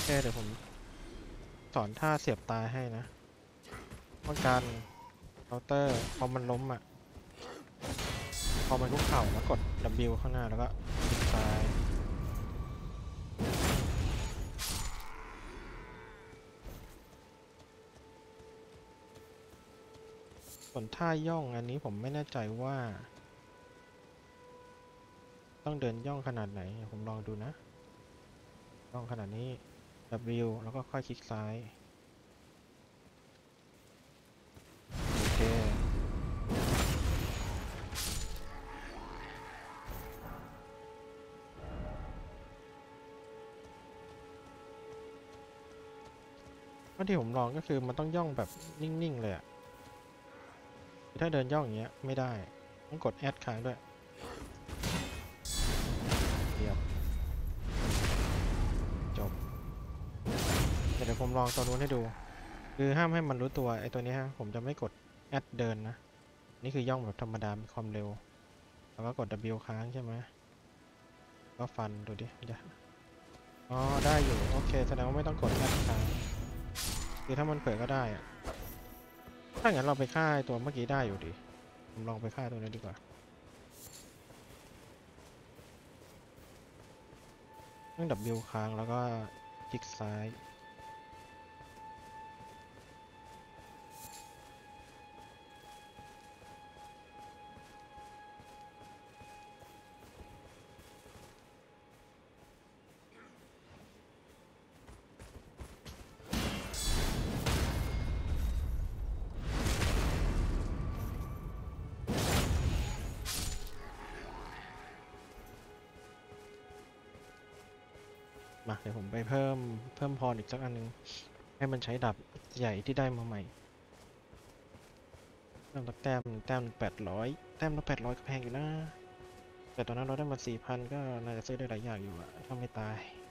เดี๋ยวผมสอนท่าเสียบตายให้นะป้องกันเคาน์เตอร์พอมันล้มอ่ะพอมันคุกเข่าแล้วกด W ข้างหน้าแล้วก็คลิกซ้ายส่วนท่าย่องอันนี้ผมไม่แน่ใจว่าต้องเดินย่องขนาดไหนผมลองดูนะย่องขนาดนี้ W แล้วก็ค่อยคลิกซ้ายโอเคข้อที่ผมลองก็คือมันต้องย่องแบบนิ่งๆเลยอะถ้าเดินย่องอย่างเงี้ยไม่ได้ต้องกดแอดค้างด้วยเดี๋ยวจบเดี๋ยวผมลองตัวนู้นให้ดูคือห้ามให้มันรู้ตัวไอ้ตัวนี้ฮะผมจะไม่กดแอดเดินนะนี่คือย่องแบบธรรมดามีความเร็วแล้วก็กด W ค้างใช่ไหมก็ฟันดูดิอ๋อได้อยู่โอเคแสดงว่าไม่ต้องกดแอดค้างคือถ้ามันเผลอก็ได้อะถ้างั้นเราไปฆ่าตัวเมื่อกี้ได้อยู่ดิผมลองไปฆ่าตัวนี้ดีกว่าต้อง W ค้างแล้วก็คลิกซ้ายมาเดี๋ยวผมไปเพิ่มพรอีกสักอันนึงให้มันใช้ดาบใหญ่ที่ได้มาใหม่เพิ่มแต้ม800แต้มละ800ก็แพงอยู่นะแต่ตอนนั้นเราได้มา4,000ก็น่าจะซื้อได้หลายอย่างอยู่อะถ้าไม่ตาย